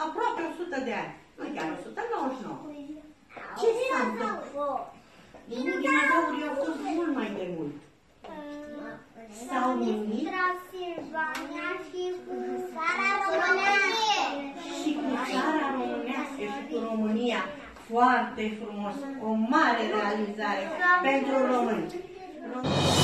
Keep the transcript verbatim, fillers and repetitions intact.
aproape o sută de ani. Nu chiar o sută nouăzeci și nouă. Ce s-a întâmplat? Dinozaurii au fost mult mai de mult. S-au unit Transilvania și cu țara românească. Și cu țara românească și cu România. Foarte frumos, o mare realizare pentru români.